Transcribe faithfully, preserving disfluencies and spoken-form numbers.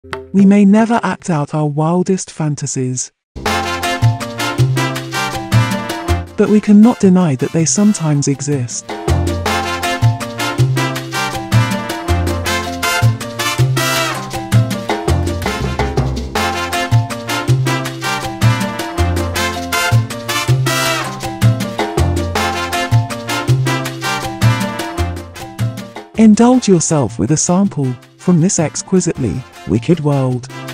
We may never act out our wildest fantasies, but we cannot deny that they sometimes exist. Indulge yourself with a sample from this exquisitely wicked world.